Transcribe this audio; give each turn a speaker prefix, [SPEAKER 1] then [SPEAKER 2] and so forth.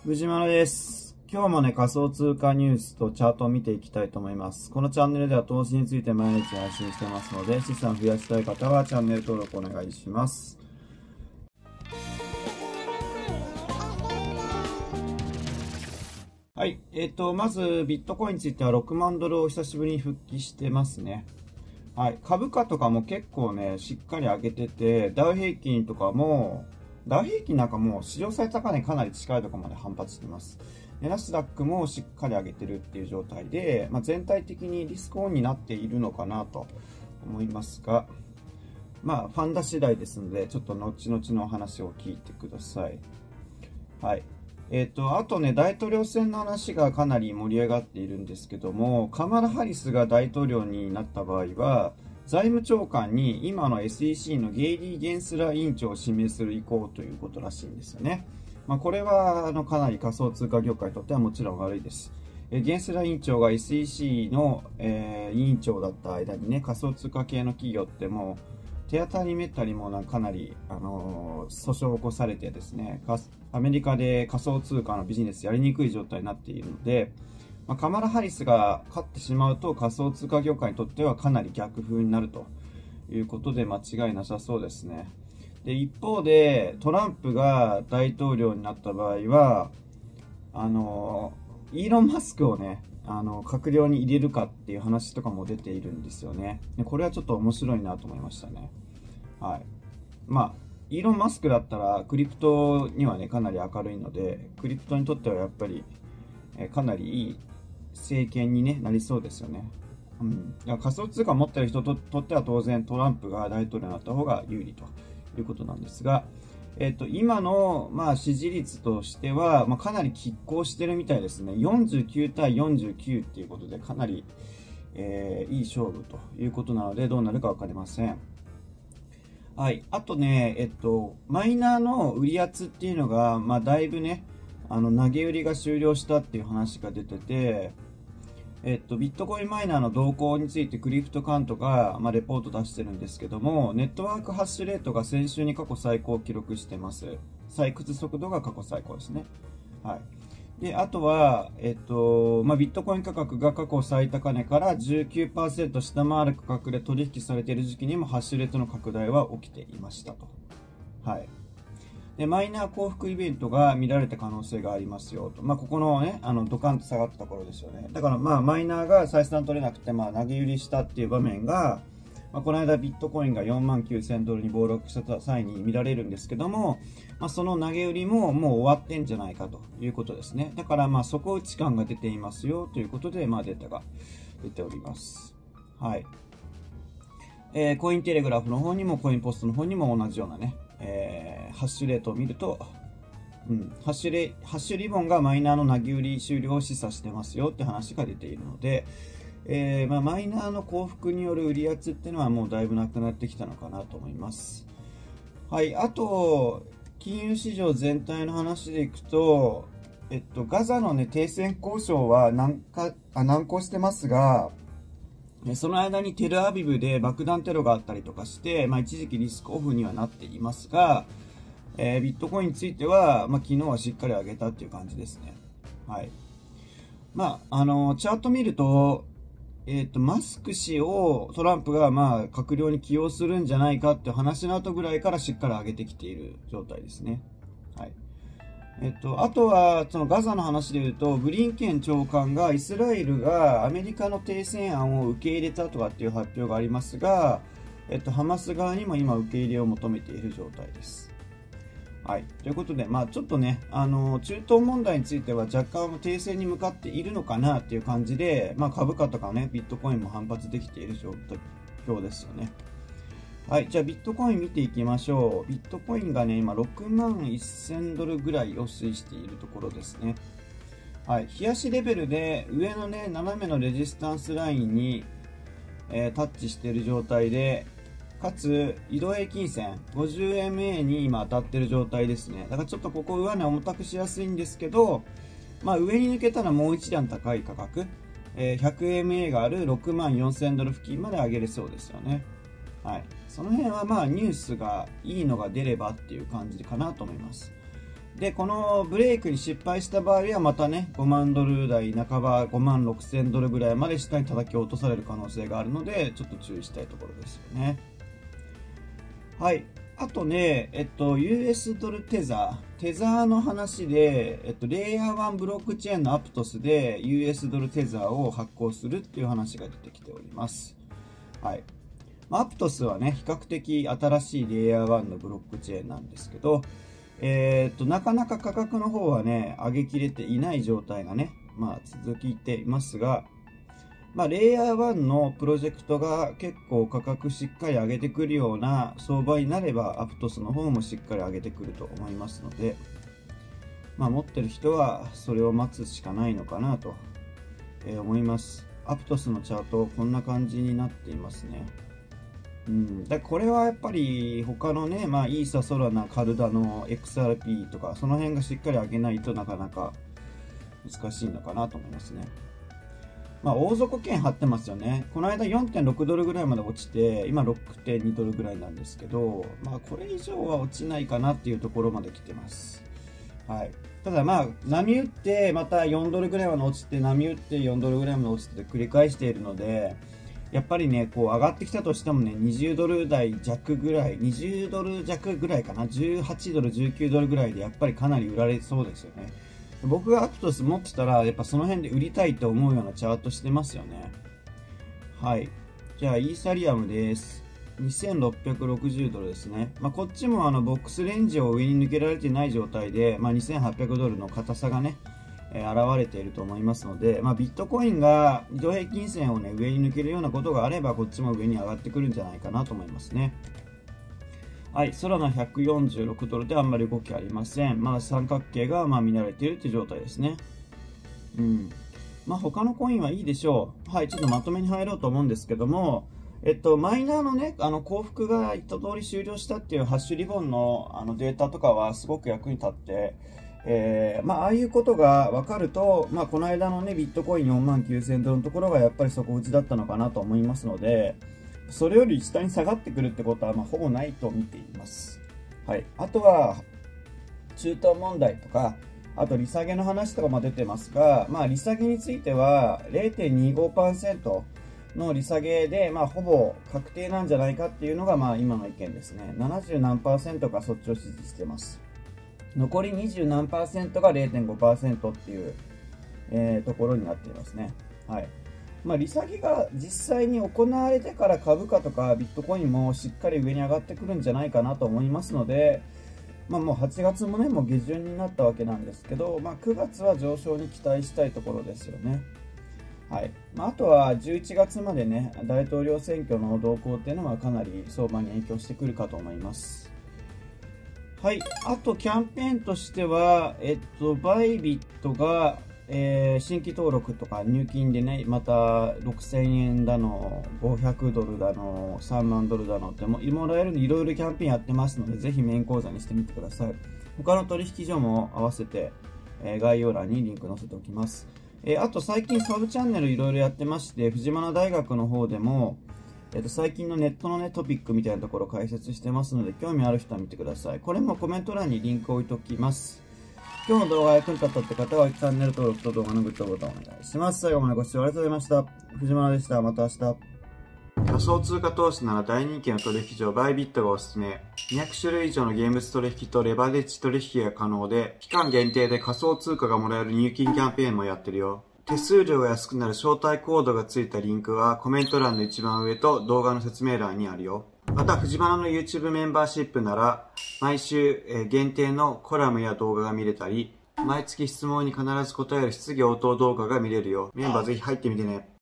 [SPEAKER 1] 藤原です。今日もね、仮想通貨ニュースとチャートを見ていきたいと思います。このチャンネルでは投資について毎日配信してますので、資産を増やしたい方はチャンネル登録お願いします。はい。まず、ビットコインについては6万ドルを久しぶりに復帰してますね。はい。株価とかも結構ね、しっかり上げてて、ダウ平均なんかもう史上最高値かなり近いところまで反発してます。でナスダックもしっかり上げてるっていう状態で、全体的にリスクオンになっているのかなと思いますが、ファンダ次第ですので、ちょっと後々のお話を聞いてください。はい。あとね、大統領選の話がかなり盛り上がっているんですけども、カマラ・ハリスが大統領になった場合は、財務長官に今の SEC のゲイリー・ゲンスラー委員長を指名する意向ということらしいんですよね。これはかなり仮想通貨業界にとってはもちろん悪いです。ゲンスラー委員長が SEC の、委員長だった間にね、仮想通貨系の企業ってもう手当たりめったりもかなり、訴訟を起こされてですね、アメリカで仮想通貨のビジネスやりにくい状態になっているので、カマラ・ハリスが勝ってしまうと仮想通貨業界にとってはかなり逆風になるということで間違いなさそうですね。で、一方でトランプが大統領になった場合は、イーロン・マスクをね、閣僚に入れるかっていう話とかも出ているんですよね。でこれはちょっと面白いなと思いましたね。はい。イーロン・マスクだったらクリプトにはね、かなり明るいので、クリプトにとってはやっぱりかなりいい政権に、なりそうですよね。仮想通貨を持っている人とっては当然トランプが大統領になった方が有利ということなんですが、今の、支持率としては、かなり拮抗してるみたいですね。49対49っていうことでかなり、いい勝負ということなのでどうなるか分かりません。はい。あとね、マイナーの売り圧っていうのが、だいぶね、投げ売りが終了したっていう話が出てて、ビットコインマイナーの動向についてクリプトカントが、レポート出してるんですけども、ネットワークハッシュレートが先週に過去最高を記録してます。採掘速度が過去最高ですね。はい。で、あとは、ビットコイン価格が過去最高値から 19% 下回る価格で取引されている時期にもハッシュレートの拡大は起きていましたと。はい。で、マイナー幸福イベントが見られた可能性がありますよと。ここのね、ドカンと下がったところですよね。だからマイナーが採算取れなくて、投げ売りしたっていう場面が、この間ビットコインが49,000ドルに暴落した際に見られるんですけども、その投げ売りももう終わってんじゃないかということですね。だから底打ち感が出ていますよということで、データが出ております。はい。コインテレグラフの方にもコインポストの方にも同じようなね、ハッシュレートを見ると、ハッシュリボンがマイナーの投げ売り終了を示唆してますよって話が出ているので、マイナーの幸福による売り圧っていうのはもうだいぶなくなってきたのかなと思います。はい、あと、金融市場全体の話でいくと、ガザのね、停戦交渉は難航してますが、その間にテルアビブで爆弾テロがあったりとかして、一時期リスクオフにはなっていますが、ビットコインについては、昨日はしっかり上げたっていう感じですね。はい。チャート見ると、マスク氏をトランプが閣僚に起用するんじゃないかっていう話の後ぐらいからしっかり上げてきている状態ですね。はい。あとは、そのガザの話で言うと、ブリンケン長官がイスラエルがアメリカの停戦案を受け入れたとかっていう発表がありますが、ハマス側にも今受け入れを求めている状態です。はい。ということで、ちょっとね、中東問題については若干停戦に向かっているのかなっていう感じで、株価とかね、ビットコインも反発できている状況ですよね。はい。じゃあ、ビットコイン見ていきましょう。ビットコインがね、今、6万1000ドルぐらいを推移しているところですね。はい。日足レベルで、上のね、斜めのレジスタンスラインに、タッチしている状態で、かつ、移動平均線、50MA に今当たっている状態ですね。だからちょっとここ上値重たくしやすいんですけど、上に抜けたらもう一段高い価格、100MA がある6万4000ドル付近まで上げれそうですよね。はい。その辺はニュースがいいのが出ればっていう感じかなと思います。 で、このブレイクに失敗した場合はまたね、5万ドル台半ば、5万6千ドルぐらいまで下に叩き落とされる可能性があるので、ちょっと注意したいところですよね。はい。あとね、US ドルテザーの話で、レイヤー1ブロックチェーンのアプトスで US ドルテザーを発行するっていう話が出てきております。はい。アプトスはね、比較的新しいレイヤー1のブロックチェーンなんですけど、なかなか価格の方はね、上げきれていない状態がね、続いていますが、レイヤー1のプロジェクトが結構価格しっかり上げてくるような相場になれば、アプトスの方もしっかり上げてくると思いますので、持ってる人はそれを待つしかないのかなと思います。アプトスのチャート、こんな感じになっていますね。これはやっぱり他のね、イーサ、ソラナ、カルダの XRP とか、その辺がしっかり上げないとなかなか難しいのかなと思いますね。大底圏張ってますよね。この間 4.6 ドルぐらいまで落ちて、今 6.2 ドルぐらいなんですけど、これ以上は落ちないかなっていうところまで来てます。はい。ただ波打って、また4ドルぐらいまで落ちて、波打って4ドルぐらいまで落ちて繰り返しているので、やっぱりね、こう上がってきたとしてもね、20ドル台弱ぐらい、20ドル弱ぐらいかな、18ドル、19ドルぐらいでやっぱりかなり売られそうですよね。僕がアプトス持ってたら、やっぱその辺で売りたいと思うようなチャートしてますよね。はい。じゃあ、イーサリアムです。2660ドルですね。こっちもボックスレンジを上に抜けられていない状態で、2800ドルの硬さがね、現れていると思いますので、ビットコインが移動平均線をね、上に抜けるようなことがあれば、こっちも上に上がってくるんじゃないかなと思いますね。はい、ソラナ146ドルであんまり動きありません。三角形が見慣れているという状態ですね。他のコインはいいでしょう。はい、ちょっとまとめに入ろうと思うんですけども、マイナーのね、幸福が一通り終了したっていうハッシュリボンのデータとかはすごく役に立って、ああいうことが分かると、この間のね、ビットコイン49,000ドルのところがやっぱり底打ちだったのかなと思いますので、それより下に下がってくるってことは、ほぼないと見ています。はい。あとは、中東問題とか、あと利下げの話とかも出てますが、利下げについては 0.25% の利下げで、ほぼ確定なんじゃないかっていうのが、今の意見ですね。70何%がそっちを支持してます。残り20何%が 0.5% っていう、ところになっていますね。はい。利下げが実際に行われてから株価とかビットコインもしっかり上に上がってくるんじゃないかなと思いますので、もう8月もね、もう下旬になったわけなんですけど、9月は上昇に期待したいところですよね。はい。あとは11月までね、大統領選挙の動向っていうのはかなり相場に影響してくるかと思います。はい。あと、キャンペーンとしては、バイビットが、新規登録とか入金でね、また6000円だの、500ドルだの、3万ドルだのってもらえるいろいろキャンペーンやってますので、ぜひメイン講座にしてみてください。他の取引所も合わせて、概要欄にリンク載せておきます。あと最近サブチャンネルいろいろやってまして、藤原大学の方でも、最近のネットのね、トピックみたいなところを解説してますので、興味ある人は見てください。これもコメント欄にリンクを置いておきます。今日の動画が役に立ったって方は、チャンネル登録と動画のグッドボタンをお願いします。最後までご視聴ありがとうございました。藤原でした。また明日。仮想通貨投資なら大人気の取引所バイビットがおすすめ。200種類以上の現物取引とレバレッジ取引が可能で、期間限定で仮想通貨がもらえる入金キャンペーンもやってるよ。手数料が安くなる招待コードがついたリンクはコメント欄の一番上と動画の説明欄にあるよ。また、藤原の YouTube メンバーシップなら、毎週限定のコラムや動画が見れたり、毎月質問に必ず答える質疑応答動画が見れるよ。メンバーぜひ入ってみてね。